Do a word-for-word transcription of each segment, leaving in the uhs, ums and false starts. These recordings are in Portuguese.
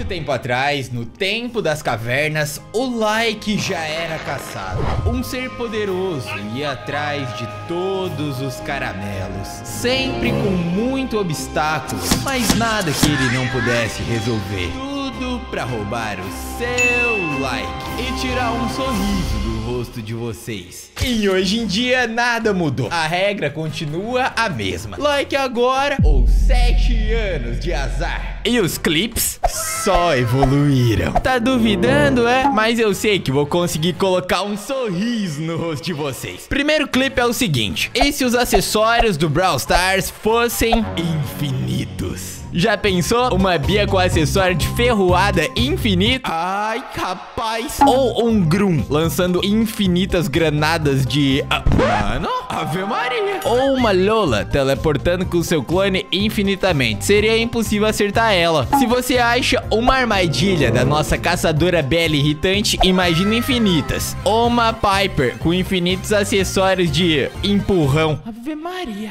Muito tempo atrás, no tempo das cavernas, o like já era caçado. Um ser poderoso ia atrás de todos os caramelos, sempre com muito obstáculo, mas nada que ele não pudesse resolver. Tudo pra roubar o seu like e tirar um sorriso do rosto de vocês. E hoje em dia nada mudou, a regra continua a mesma. Like agora ou sete anos de azar. E os clips só evoluíram. Tá duvidando, é? Mas eu sei que vou conseguir colocar um sorriso no rosto de vocês. Primeiro clipe é o seguinte: e se os acessórios do Brawl Stars fossem infinitos? Já pensou? Uma Bia com acessório de ferroada infinito? Ai, capaz. Ou um Grum lançando infinitas granadas de... Ah, mano, Ave Maria. Ou uma Lola teleportando com seu clone infinitamente. Seria impossível acertar ela. Se você acha uma armadilha da nossa caçadora bela irritante, imagina infinitas. Ou uma Piper com infinitos acessórios de empurrão. Ave Maria.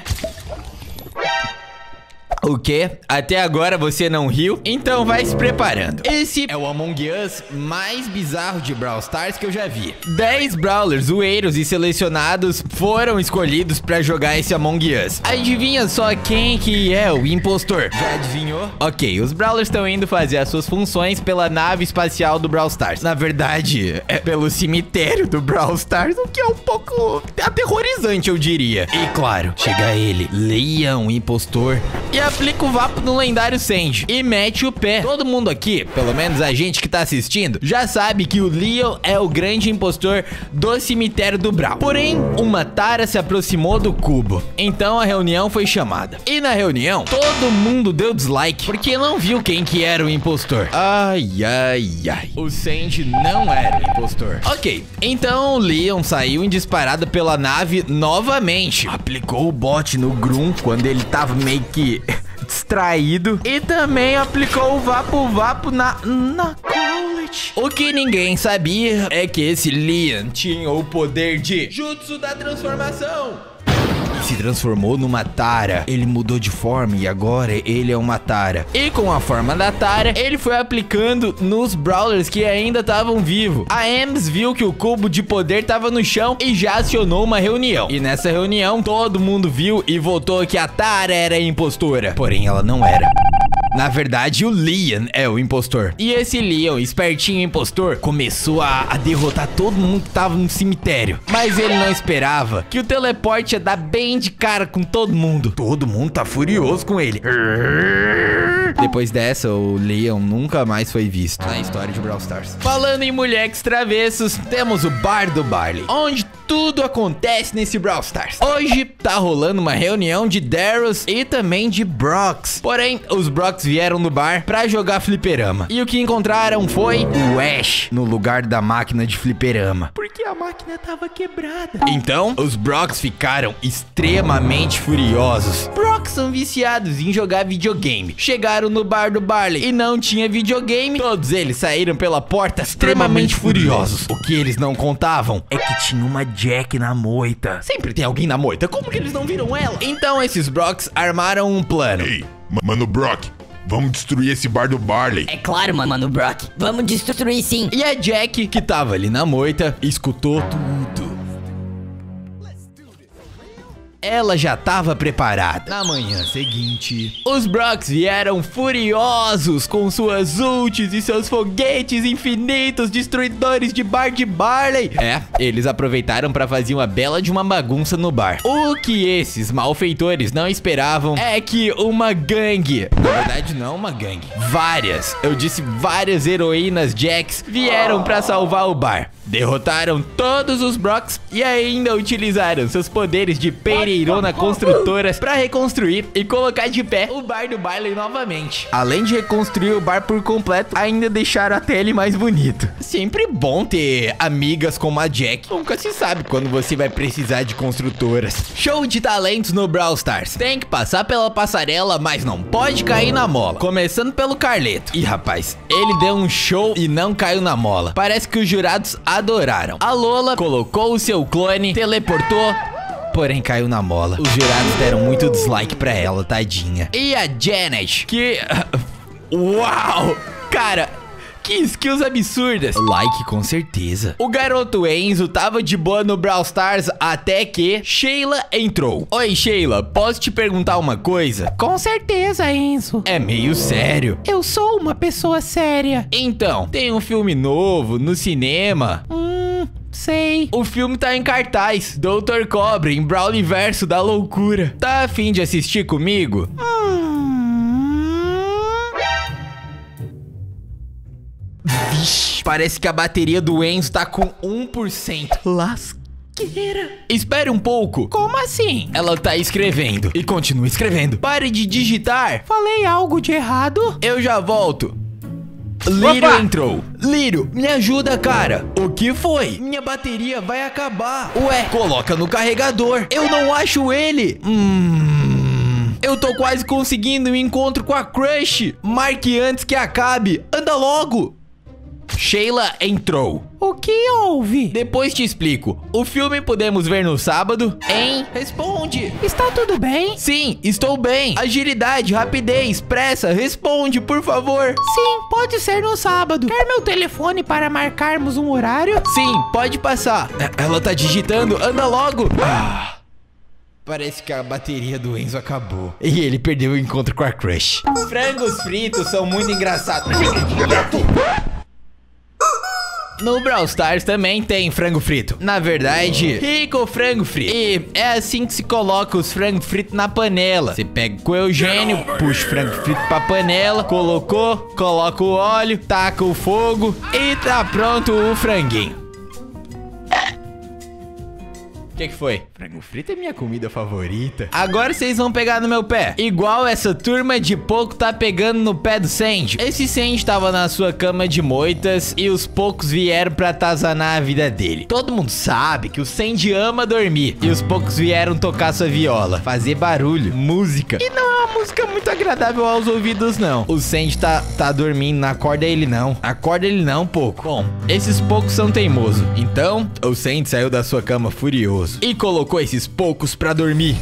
O quê? Até agora você não riu? Então vai se preparando. Esse é o Among Us mais bizarro de Brawl Stars que eu já vi. dez Brawlers zoeiros e selecionados foram escolhidos pra jogar esse Among Us. Adivinha só quem que é o impostor? Já adivinhou? Ok, os Brawlers estão indo fazer as suas funções pela nave espacial do Brawl Stars. Na verdade, é pelo cemitério do Brawl Stars, o que é um pouco aterrorizante, eu diria. E claro, chega ele, Leon, impostor, e a aplica o vapo no lendário Sandy e mete o pé. Todo mundo aqui, pelo menos a gente que tá assistindo, já sabe que o Leon é o grande impostor do cemitério do Brawl. Porém, uma Tara se aproximou do cubo. Então a reunião foi chamada. E na reunião, todo mundo deu dislike porque não viu quem que era o impostor. Ai, ai, ai. O Sandy não era o impostor. Ok, então o Leon saiu em disparada pela nave novamente. Aplicou o bot no Grum quando ele tava meio que... distraído. E também aplicou o Vapo Vapo na... na Colette. O que ninguém sabia é que esse Leon tinha o poder de Jutsu da transformação. Se transformou numa Tara. Ele mudou de forma e agora ele é uma Tara. E com a forma da Tara, ele foi aplicando nos Brawlers que ainda estavam vivos. A Ems viu que o cubo de poder tava no chão e já acionou uma reunião. E nessa reunião, todo mundo viu e votou que a Tara era a impostora. Porém, ela não era. Na verdade, o Leon é o impostor. E esse Leon, espertinho impostor, começou a, a derrotar todo mundo que tava no cemitério. Mas ele não esperava que o teleporte ia dar bem de cara com todo mundo. Todo mundo tá furioso com ele. Depois dessa, o Leon nunca mais foi visto na história de Brawl Stars. Falando em moleques travessos, temos o Bar do Barley, onde tudo acontece nesse Brawl Stars. Hoje tá rolando uma reunião de Darryls e também de Brox. Porém, os Brox vieram no bar pra jogar fliperama. E o que encontraram foi o Ash no lugar da máquina de fliperama, porque a máquina tava quebrada. Então, os Brox ficaram extremamente furiosos. Brox são viciados em jogar videogame. Chegaram no Bar do Barley e não tinha videogame. Todos eles saíram pela porta extremamente furiosos. O que eles não contavam é que tinha uma Jack na moita. Sempre tem alguém na moita, como que eles não viram ela? Então esses Brox armaram um plano. Ei, mano Brock, vamos destruir esse Bar do Barley. É claro, mano Brock, vamos destruir sim. E a Jack, que tava ali na moita, escutou tudo. Ela já tava preparada. Na manhã seguinte, os Brox vieram furiosos com suas ultis e seus foguetes infinitos destruidores de Bar de Barley. É, eles aproveitaram pra fazer uma bela de uma bagunça no bar. O que esses malfeitores não esperavam é que uma gangue, na verdade não uma gangue, várias, eu disse várias heroínas Jacks vieram pra salvar o bar. Derrotaram todos os Brox e ainda utilizaram seus poderes de pereirona construtoras pra reconstruir e colocar de pé o Bar do Barley novamente. Além de reconstruir o bar por completo, ainda deixaram até ele mais bonito. Sempre bom ter amigas como a Jack. Nunca se sabe quando você vai precisar de construtoras. Show de talentos no Brawl Stars. Tem que passar pela passarela, mas não pode cair na mola. Começando pelo Carleto. Ih, rapaz, ele deu um show e não caiu na mola. Parece que os jurados adoraram. A Lola colocou o seu clone, teleportou, porém caiu na mola. Os jurados deram muito dislike pra ela, tadinha. E a Janet, que... Uau! Cara, que skills absurdas. Like, com certeza. O garoto Enzo tava de boa no Brawl Stars até que Sheila entrou. Oi, Sheila, posso te perguntar uma coisa? Com certeza, Enzo. É meio sério. Eu sou uma pessoa séria. Então, tem um filme novo no cinema. Hum, sei. O filme tá em cartaz. doutor Cobra em Brawliverso da loucura. Tá a fim de assistir comigo? Hum... Vixe, parece que a bateria do Enzo tá com um por cento. Lasqueira. Espere um pouco. Como assim? Ela tá escrevendo. E continua escrevendo. Pare de digitar. Falei algo de errado? Eu já volto. Lírio Opa! entrou. Lírio, me ajuda, cara. O que foi? Minha bateria vai acabar. Ué, coloca no carregador. Eu não acho ele. Hum... Eu tô quase conseguindo um encontro com a Crush. Marque antes que acabe. Anda logo. Sheila entrou. O que houve? Depois te explico. O filme podemos ver no sábado? Hein? Responde. Está tudo bem? Sim, estou bem. Agilidade, rapidez, pressa. Responde, por favor. Sim, pode ser no sábado. Quer meu telefone para marcarmos um horário? Sim, pode passar. Ela tá digitando. Anda logo. Ah. Parece que a bateria do Enzo acabou. E ele perdeu o encontro com a Crush. Frangos fritos são muito engraçados. No Brawl Stars também tem frango frito. Na verdade, rico frango frito. E é assim que se coloca os frangos fritos na panela. Você pega com o Eugênio, puxa o frango frito pra panela, colocou, coloca o óleo, taca o fogo e tá pronto o franguinho. O que que foi? Frango frito é minha comida favorita. Agora vocês vão pegar no meu pé. Igual essa turma de pouco tá pegando no pé do Sandy. Esse Sandy tava na sua cama de moitas e os poucos vieram pra atazanar a vida dele. Todo mundo sabe que o Sandy ama dormir. E os poucos vieram tocar sua viola, fazer barulho, música. E não é uma música muito agradável aos ouvidos, não. O Sandy tá, tá dormindo, não acorda ele não. Acorda ele não, pouco. Bom, esses poucos são teimosos. Então, o Sandy saiu da sua cama furioso e colocou esses poucos pra dormir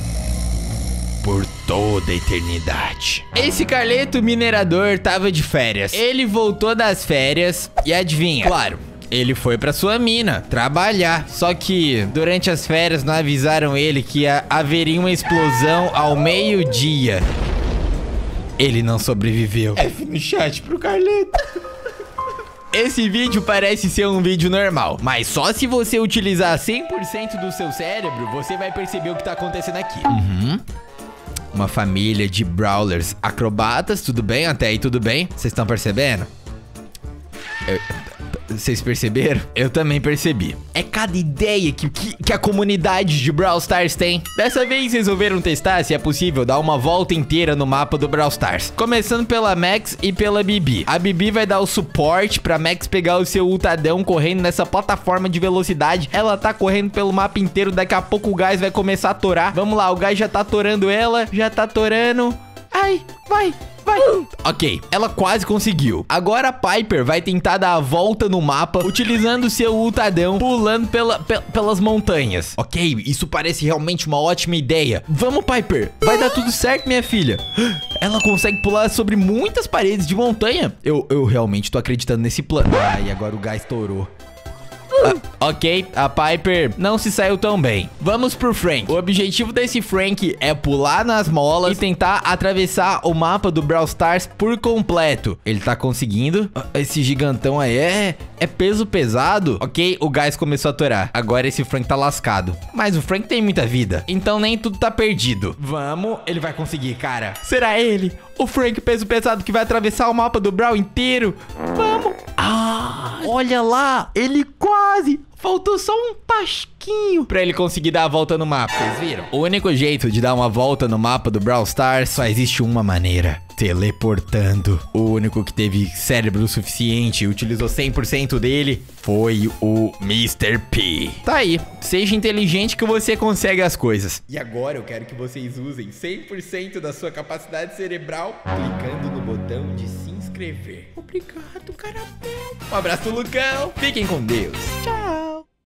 por toda a eternidade. Esse Carleto minerador tava de férias. Ele voltou das férias e adivinha? Claro, ele foi pra sua mina trabalhar. Só que durante as férias não avisaram ele que ia, haveria uma explosão ao meio-dia. Ele não sobreviveu. F no chat pro Carleto. Esse vídeo parece ser um vídeo normal, mas só se você utilizar cem por cento do seu cérebro, você vai perceber o que tá acontecendo aqui. Uhum. Uma família de brawlers acrobatas, tudo bem? Até aí tudo bem? Vocês estão percebendo? Eu... Vocês perceberam? Eu também percebi. É cada ideia que, que, que a comunidade de Brawl Stars tem. Dessa vez resolveram testar se é possível dar uma volta inteira no mapa do Brawl Stars. Começando pela Max e pela Bibi. A Bibi vai dar o suporte pra Max pegar o seu ultadão correndo nessa plataforma de velocidade. Ela tá correndo pelo mapa inteiro. Daqui a pouco o gás vai começar a torar. Vamos lá, o gás já tá torando ela. Já tá torando. Ai, vai. Vai. Ok, ela quase conseguiu. Agora a Piper vai tentar dar a volta no mapa utilizando seu ultadão, pulando pela, pe pelas montanhas. Ok, isso parece realmente uma ótima ideia. Vamos, Piper. Vai dar tudo certo, minha filha. Ela consegue pular sobre muitas paredes de montanha. Eu, eu realmente tô acreditando nesse plano. Ai, agora o gás estourou. Ah, ok, a Piper não se saiu tão bem. Vamos pro Frank. O objetivo desse Frank é pular nas molas e tentar atravessar o mapa do Brawl Stars por completo. Ele tá conseguindo. Esse gigantão aí é, é peso pesado. Ok, o gás começou a torar. Agora esse Frank tá lascado. Mas o Frank tem muita vida, então nem tudo tá perdido. Vamos, ele vai conseguir, cara. Será ele? O Frank peso pesado que vai atravessar o mapa do Brawl inteiro? Vamos. Ah, olha lá, ele quase... Faltou só um tasquinho pra ele conseguir dar a volta no mapa, vocês viram? O único jeito de dar uma volta no mapa do Brawl Stars só existe uma maneira: teleportando. O único que teve cérebro suficiente e utilizou cem por cento dele foi o mister P. Tá aí, seja inteligente que você consegue as coisas. E agora eu quero que vocês usem cem por cento da sua capacidade cerebral clicando no botão de se inscrever. Obrigado, Carapel. Um abraço do Lucão. Fiquem com Deus. Tchau.